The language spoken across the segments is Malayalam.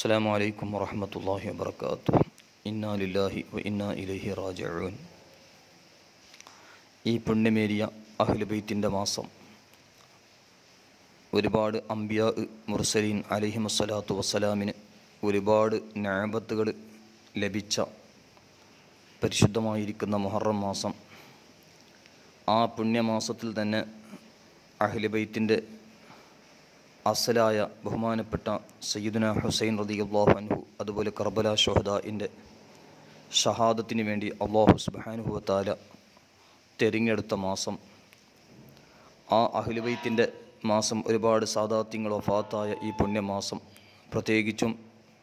അസ്സലാമു അലൈക്കും വറഹ്മത്തുള്ളാഹി വബറകാതുഹു. ഇന്നാ ലില്ലാഹി വ ഇന്നാ ഇലൈഹി റാജിഊൻ. ഈ പുണ്യമേറിയ അഹ്ലു ബൈത്തിൻ്റെ മാസം ഒരുപാട് അംബിയാ മുർസലീൻ അലൈഹിമുസ്സലാത്തു വസ്സലാമിന് ഒരുപാട് നിഅമത്തുകൾ ലഭിച്ച പരിശുദ്ധമായിരിക്കുന്ന മുഹറം മാസം. ആ പുണ്യമാസത്തിൽ തന്നെ അഹ്ലു ബൈത്തിൻ്റെ അസലായ ബഹുമാനപ്പെട്ട സയ്യിദുന ഹുസൈൻ റളിയല്ലാഹു അൻഹു, അതുപോലെ കർബല ശുഹദാഇൻ്റെ ഷഹാദത്തിന് വേണ്ടി അല്ലാഹു സുബ്ഹാനഹു വ തആല തിരഞ്ഞെടുത്ത മാസം. ആ അഹ്ലു ബൈത്തിൻ്റെ മാസം, ഒരുപാട് സാദാത്യങ്ങൾ വഫാത്തായ ഈ പുണ്യമാസം, പ്രത്യേകിച്ചും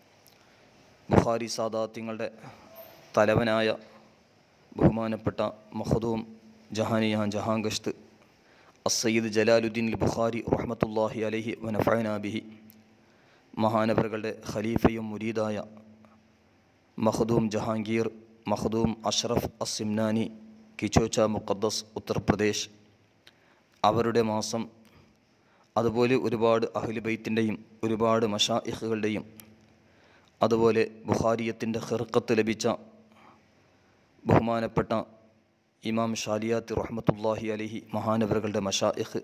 ബുഖാരി സാദാത്യങ്ങളുടെ തലവനായ ബഹുമാനപ്പെട്ട മഖ്ദൂം ജഹാനിയ ജഹാംഗഷ്ത് അസ്സയ്യിദ് ജലാലുദ്ദീൻ അൽ ബുഖാരി റഹ്മത്തുള്ളാഹി അലൈഹി വനഫഅനാ ബിഹി, മഹാനവറുകളുടെ ഖലീഫയും മുരീദായ മഖ്ദൂം ജഹാംഗീർ മഖ്ദൂം അഷ്റഫ് അസ്സിംനാനി, കിച്ചോച്ച മുഖദ്ദസ്, ഉത്തർപ്രദേശ്, അവരുടെ മാസം. അതുപോലെ ഒരുപാട് അഹ്ലു ബൈത്തിൻ്റെയും ഒരുപാട് മശായിഖുകളുടെയും, അതുപോലെ ബുഖാരിയത്തിൻ്റെ ഖിർഖത്ത് ലഭിച്ച ബഹുമാനപ്പെട്ട ഇമാം ഷാലിയാത്തി റഹ്മത്തുള്ളാഹി അലൈഹി മഹാനവറുകളുടെ മശായിഖ്,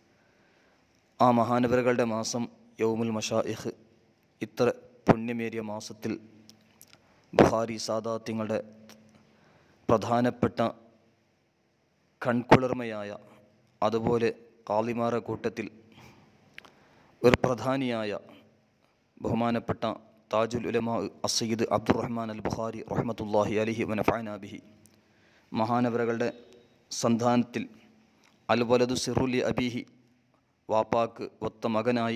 ആ മഹാനവറുകളുടെ മാസം യൗമുൽ മശായിഖ്. ഇത്ര പുണ്യമേറിയ മാസത്തിൽ ബുഖാരി സാദാത്യങ്ങളുടെ പ്രധാനപ്പെട്ട കൺകുളിർമയായ, അതുപോലെ കാളിമാര കൂട്ടത്തിൽ ഒരു പ്രധാനിയായ ബഹുമാനപ്പെട്ട താജുൽ ഉലമാ അസ്സയ്യിദ് അബ്ദുറഹ്മാൻ അൽ ബുഖാരി റഹ്മത്തുള്ളാഹി അലൈഹി വനഫഅനാ ബിഹി, മഹാനവറുകളുടെ സന്താനത്തിൽ അൽ വലദു സിറുലി അബീഹി, വാപ്പാക്ക് ഒത്ത മകനായി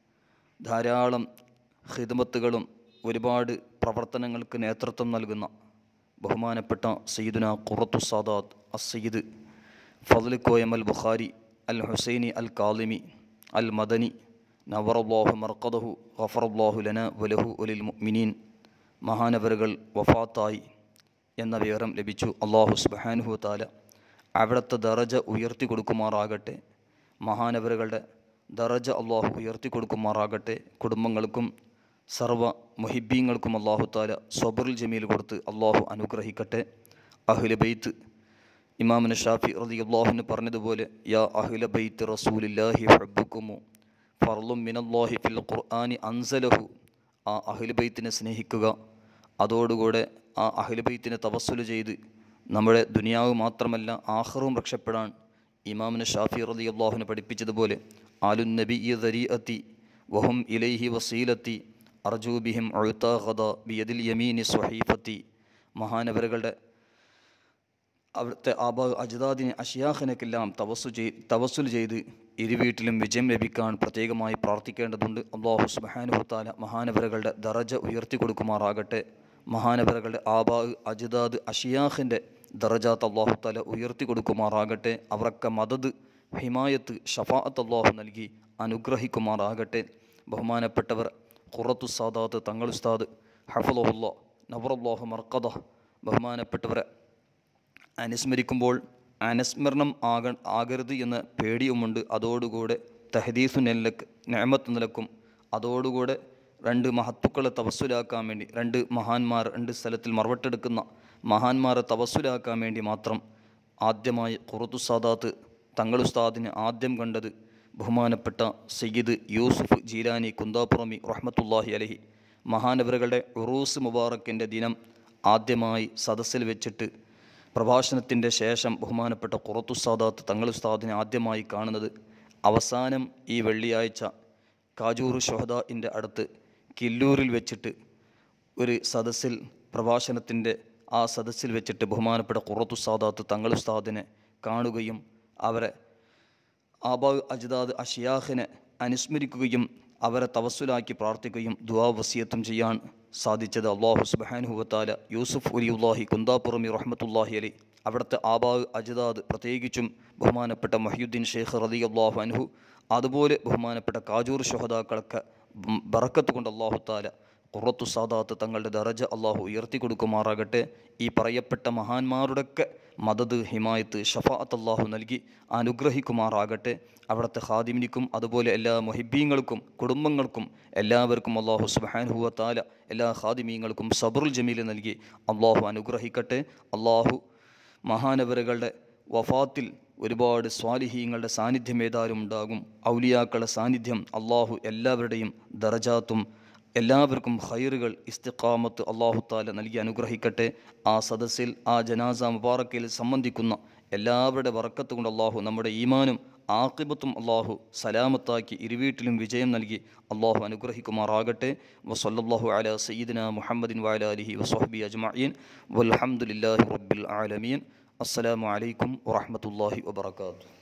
ധാരാളം ഖിദ്മത്തുകളും ഒരുപാട് പ്രവർത്തനങ്ങൾക്ക് നേതൃത്വം നൽകുന്ന ബഹുമാനപ്പെട്ട സയ്യിദുന ഖുറത്തു സാദാത്ത് അസ്സയ്യിദ് ഫദ്ൽ കോയം അൽ ബുഖാരി അൽ ഹുസൈനി അൽ കാളിമി അൽ മദനി നവറല്ലാഹു മർഖദഹു ഗഫറല്ലാഹു ലനാ വലഹു വലിൽ മുഅ്മിനീൻ, മഹാനവറുകൾ വഫാത്തായി എന്ന വിവരം ലഭിച്ചു. അല്ലാഹു സുബ്ഹാനഹു വ തആല അവിടുത്തെ ദറജ ഉയർത്തി കൊടുക്കുമാറാകട്ടെ. മഹാനവറുകളുടെ ദറജ അല്ലാഹു ഉയർത്തി കൊടുക്കുമാറാകട്ടെ. കുടുംബങ്ങൾക്കും സർവ്വ മുഹിബ്ബീങ്ങൾക്കും അല്ലാഹു തആല സബ്റുൽ ജമീൽ കൊടുത്ത് അല്ലാഹു അനുഗ്രഹിക്കട്ടെ. അഹ്ലു ബൈത്ത്, ഇമാമുന ഷാഫി റളിയല്ലാഹു അൻഹു പറഞ്ഞതുപോലെ, യാ അഹ്ല ബൈത്ത് റസൂലില്ലാഹി ഹബ്ബുകുമു ഫർളും മിനല്ലാഹി ഫിൽ ഖുർആനി അൻസലഹു. ആ അഹ്ലു ബൈത്തിനെ സ്നേഹിക്കുക, അതോടുകൂടെ ആ അഹ്ലു ബൈത്തിനെ തവസ്സുൽ ചെയ്ത് നമ്മുടെ ദുനിയാവ് മാത്രമല്ല ആഖിറവും രക്ഷപ്പെടാൻ ഇമാമുന ഷാഫി റളിയല്ലാഹു അൻഹു പഠിപ്പിച്ചതുപോലെ, ആലുൻ നബിയ്യ ദരീഅത്തി വഹും ഇലൈഹി വസീലത്തി അർജൂ ബിഹിം ഉഅ്താ ഗദാ ബിയദിൽ യമീനി സ്വഹീഫത്തി. മഹാനവറുകളുടെ അവിടുത്തെ ആബാ അജ്ദാദിനെ അഷ്യാഖിനക്കെല്ലാം തവസ്സുൽ ചെയ്ത് ഇരുവീട്ടിലും വിജയം ലഭിക്കാൻ പ്രത്യേകമായി പ്രാർത്ഥിക്കേണ്ടതുണ്ട്. അല്ലാഹു സുബ്ഹാനഹു വ തആല മഹാനവറുകളുടെ ദറജ ഉയർത്തി കൊടുക്കുമാറാകട്ടെ. മഹാനവറുകളുടെ ആബാ അജ്ദാദ് അഷിയാഖിൻ്റെ ദറജാത്ത് അല്ലാഹു തആല ഉയർത്തി കൊടുക്കുമാറാകട്ടെ. അവർക്ക് മദദ്, ഹിമായത്ത്, ഷഫാഅത്ത് അല്ലാഹു നൽകി അനുഗ്രഹിക്കുമാറാകട്ടെ. ബഹുമാനപ്പെട്ടവർ ഖുറത്തു സാദാത്ത് തങ്ങൾ ഉസ്താദ് ഹഫളഹുല്ലാ നവറല്ലാഹു മർഖദഹ്, ബഹുമാനപ്പെട്ടവരെ അനുസ്മരിക്കുമ്പോൾ അനുസ്മരണം ആകരുത് എന്ന പേടിയുമുണ്ട്. അതോടുകൂടെ തഹദീസു നിഅമത്ത് നിലക്കും, അതോടുകൂടെ രണ്ട് മഹത്തുക്കളെ തവസ്സുലാക്കാൻ വേണ്ടി, രണ്ട് മഹാന്മാർ രണ്ട് സ്ഥലത്തിൽ മറവട്ടെടുക്കുന്ന മഹാന്മാരെ തവസ്സുലാക്കാൻ വേണ്ടി മാത്രം ആദ്യമായി ഖുറത്തു സാദാത്ത് തങ്ങൾ ഉസ്താദിനെ ആദ്യം കണ്ടത് ബഹുമാനപ്പെട്ട സയ്യിദ് യൂസുഫ് ജീലാനി കുന്താപ്പുറമി റഹ്മത്തുള്ളാഹി അലൈഹി. മഹാനവറുകളുടെ ഉറൂസ് മുബാറക്കിൻ്റെ ദിനം ആദ്യമായി സദസ്സിൽ വെച്ചിട്ട് പ്രഭാഷണത്തിൻ്റെ ശേഷം ബഹുമാനപ്പെട്ട ഖുറത്തു സാദാത്ത് തങ്ങൾ ഉസ്താദിനെ ആദ്യമായി കാണുന്നത് അവസാനം ഈ വെള്ളിയാഴ്ച കാജൂർ ശുഹദാഇൻ്റെ അടുത്ത് കില്ലൂരിൽ വെച്ചിട്ട് ഒരു സദസ്സിൽ, പ്രഭാഷണത്തിൻ്റെ ആ സദസ്സിൽ വെച്ചിട്ട് ബഹുമാനപ്പെട്ട ഖുറത്തു സാദാത്ത് തങ്ങൾ ഉസ്താദിനെ കാണുകയും അവരെ ആബാ അജ്ദാദ് അഷിയാഖിനെ അനുസ്മരിക്കുകയും അവരെ തവസ്സുലാക്കി പ്രാർത്ഥിക്കുകയും ദുആ വസിയത്തും ചെയ്യാൻ സാധിച്ചത്. അല്ലാഹു സുബ്ഹാനഹു വ തആല യൂസുഫ് വലിയുല്ലാഹി കുന്താപ്പുറമി റഹ്മത്തുള്ളാഹി അലൈഹി, അവിടുത്തെ ആബാ അജ്ദാദ്, പ്രത്യേകിച്ചും ബഹുമാനപ്പെട്ട മഹിയുദ്ദീൻ ഷെയ്ഖ് റളിയല്ലാഹു അൻഹു, അതുപോലെ ബഹുമാനപ്പെട്ട കാജൂർ ശുഹദാക്കളൊക്കെ ബറക്കത്ത് കൊണ്ട് അല്ലാഹു തആല ഖുറത്തു സാദാത്ത് തങ്ങളുടെ ദറജ അള്ളാഹു ഉയർത്തി കൊടുക്കുമാറാകട്ടെ. ഈ പറയപ്പെട്ട മഹാന്മാരുടെയൊക്കെ മദദ്, ഹിമായത്ത്, ഷഫാഅത്ത് അള്ളാഹു നൽകി അനുഗ്രഹിക്കുമാറാകട്ടെ. അവിടുത്തെ ഖാദിമിനിക്കും അതുപോലെ എല്ലാ മുഹിബ്ബീങ്ങൾക്കും കുടുംബങ്ങൾക്കും എല്ലാവർക്കും അള്ളാഹു സുബ്ഹാനഹു വ തആല എല്ലാ ഖാദിമീങ്ങൾക്കും സബ്റുൽ ജമീൽ നൽകി അള്ളാഹു അനുഗ്രഹിക്കട്ടെ. അള്ളാഹു മഹാനവറുകളുടെ വഫാത്തിൽ ഒരുപാട് സ്വാലിഹീങ്ങളുടെ സാന്നിധ്യം ഏതായാലും ഉണ്ടാകും. ഔലിയാക്കളുടെ സാന്നിധ്യം അള്ളാഹു എല്ലാവരുടെയും ദറജാത്തും എല്ലാവർക്കും ഖൈറുകൾ, ഇസ്തിഖാമത്ത് അള്ളാഹു തആല നൽകി അനുഗ്രഹിക്കട്ടെ. ആ സദസ്സിൽ ആ ജനാസ മുബാറക്കയിൽ സംബന്ധിക്കുന്ന എല്ലാവരുടെ ബറക്കത്ത് കൊണ്ട് അള്ളാഹു നമ്മുടെ ഈമാനും ആഖിബത്തും അള്ളാഹു സലാമത്താക്കി ഇരുവീട്ടിലും വിജയം നൽകി അള്ളാഹു അനുഗ്രഹിക്കുമാറാകട്ടെ. വസല്ലല്ലാഹു അലാ സയ്യിദിന മുഹമ്മദിൻ വഅലാ ആലിഹി വസ്വഹ്ബിഹി അജ്മഈൻ വൽഹംദുലില്ലാഹി റബ്ബിൽ ആലമീൻ. അസ്സലാമു അലൈക്കും വറഹ്മത്തുള്ളാഹി വബറകാതുഹു.